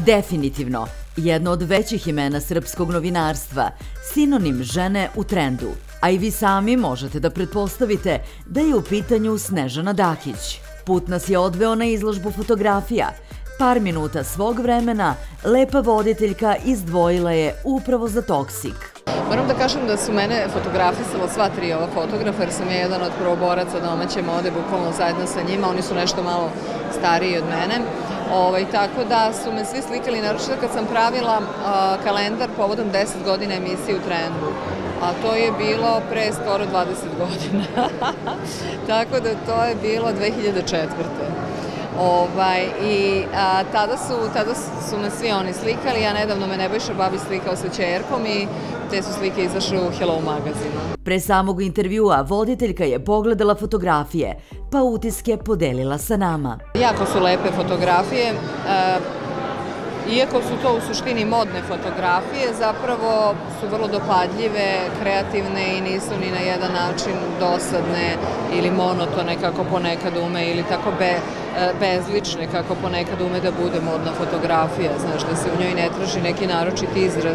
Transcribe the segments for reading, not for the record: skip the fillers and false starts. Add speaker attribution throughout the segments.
Speaker 1: Definitivno, jedno od većih imena srpskog novinarstva, sinonim žene u trendu, a i vi sami možete da pretpostavite da je u pitanju Snežana Dakić. Put nas je odveo na izložbu fotografija. Par minuta svog vremena lepa voditeljka izdvojila je upravo za Toksik.
Speaker 2: Moram da kažem da su mene fotografisala sva tri ova fotografa, jer sam ja jedan od prvoboraca domaće mode, bukvalno zajedno sa njima. Oni su nešto malo stariji od mene. Tako da su me svi slikali, naročito kad sam pravila kalendar povodom 10 godina emisije u trendu. A to je bilo pre skoro 20 godina. Tako da to je bilo 2004. I tada su me svi oni slikali, a nedavno me Nebojša Babić slikao sa ćerkom i te su slike izašle u Hello magazinu.
Speaker 1: Pre samog intervjua voditeljka je pogledala fotografije, pa utiske podelila sa nama.
Speaker 2: Jako su lepe fotografije, iako su to u suštini modne fotografije, zapravo su vrlo dopadljive, kreativne i nisu ni na jedan način dosadne ili monotone kako ponekad ume, ili tako bezlične kako ponekad ume da bude modna fotografija. Znaš, da se u njoj ne traži neki naročit izraz,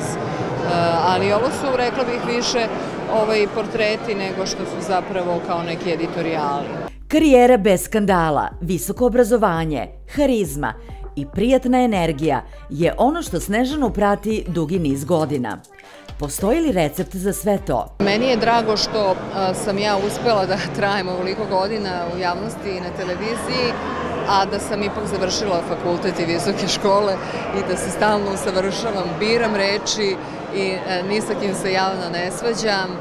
Speaker 2: ali ovo su, rekla bih, više portreti nego što su zapravo kao neki editorijali.
Speaker 1: Karijera bez skandala, visoko obrazovanje, harizma i prijatna energija je ono što Snežanu prati dugi niz godina. Postoji li recept za sve to?
Speaker 2: Meni je drago što sam ja uspela da trajem ovoliko godina u javnosti i na televiziji, a da sam ipak završila fakultet i visoke škole i da se stalno usavršavam, biram reči i ni sa kim se javno ne svađam.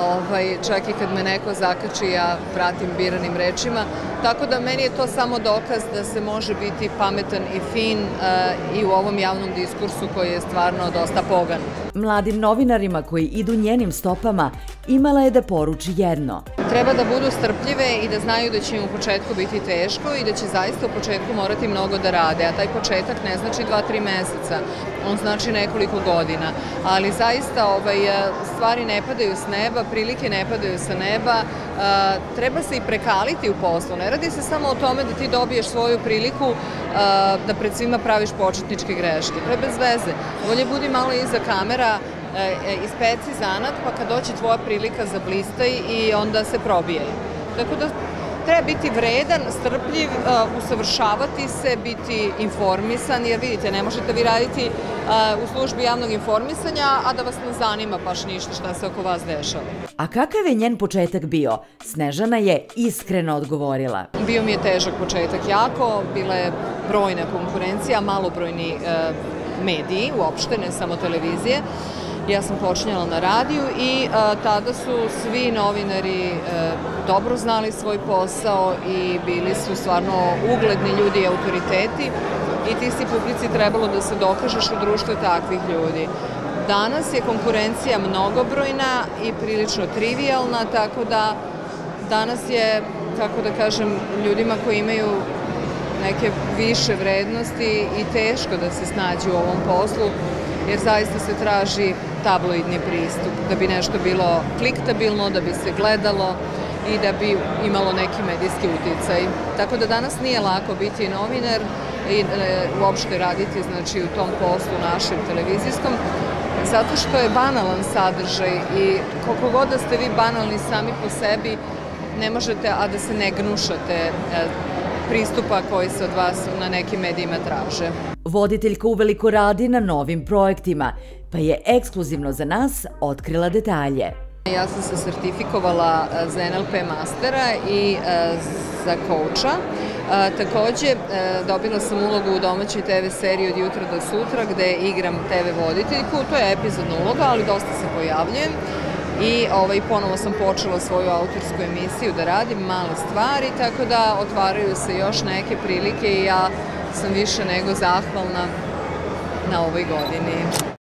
Speaker 2: Čak i kad me neko zakači, ja pratim biranim rečima. Tako da meni je to samo dokaz da se može biti pametan i fin i u ovom javnom diskursu koji je stvarno dosta pogan.
Speaker 1: Mladim novinarima koji idu njenim stopama imala je da poruči jedno.
Speaker 2: Treba da budu strpljive i da znaju da će im u početku biti teško i da će zaista u početku morati mnogo da rade, a taj početak ne znači 2-3 meseca, on znači nekoliko godina. Ali zaista stvari ne padaju s neba, prilike ne padaju sa neba, treba se i prekaliti u poslu. Ne radi se samo o tome da ti dobiješ svoju priliku da pred svima praviš početničke greške. To je bez veze. Bolje budi malo iza kamera, ispeci zanat, pa kad doći tvoja prilika zablistaj i onda se probijaj. Tako da treba biti vredan, strpljiv, usavršavati se, biti informisan, jer vidite, ne možete vi raditi u službi javnog informisanja, a da vas ne zanima baš ništa šta se oko vas dešava.
Speaker 1: A kakav je njen početak bio? Snežana je iskreno odgovorila.
Speaker 2: Bio mi je težak početak jako, bila je brojna konkurencija, malobrojni mediji, uopšte, ne samo televizije. Ja sam počinjala na radiju i tada su svi novinari dobro znali svoj posao i bili su stvarno ugledni ljudi i autoriteti i ti si publici trebalo da se dokažeš u društvu takvih ljudi. Danas je konkurencija mnogobrojna i prilično trivijalna, tako da danas je, kako da kažem, ljudima koji imaju neke više vrednosti i teško da se snađu u ovom poslu, jer zaista se traži tabloidni pristup, da bi nešto bilo kliktabilno, da bi se gledalo i da bi imalo neki medijski uticaj. Tako da danas nije lako biti novinar i uopšte raditi u tom poslu našem televizijskom, zato što je banalan sadržaj i koliko god da ste vi banalni sami po sebi, ne možete, a da se ne gnušate pristupa koji se od vas na nekim medijima traže.
Speaker 1: Voditeljka uveliko radi na novim projektima, pa je ekskluzivno za nas otkrila detalje.
Speaker 2: Ja sam se sertifikovala za NLP mastera i za kouča. Takođe, dobila sam ulogu u domaćoj TV seriji Od jutra do sutra, gde igram TV voditeljku. To je epizodna uloga, ali dosta se pojavljujem. I ponovo sam počela svoju autorsku emisiju da radim, Male stvari, tako da otvaraju se još neke prilike i ja sam više nego zahvalna na ovoj godini.